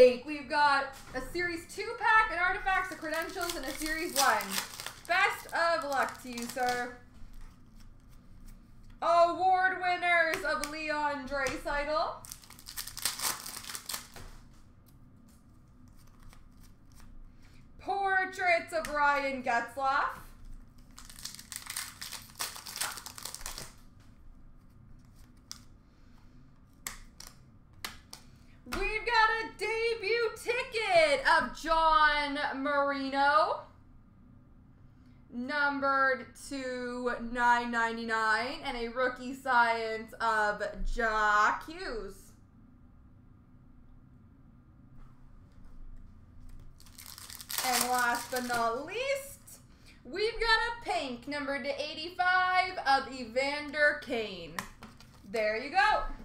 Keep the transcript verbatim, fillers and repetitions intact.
break. We've got a Series two pack, an Artifacts, a Credentials, and a Series one. Best of luck to you, sir. Award winners of Leon Draisaitl. Portraits of Ryan Getzlaf. We've got a debut ticket of John Marino, numbered to nine ninety-nine, and a rookie science of Jack Hughes. And last but not least, we've got a pink numbered to eighty-five of Evander Kane. There you go.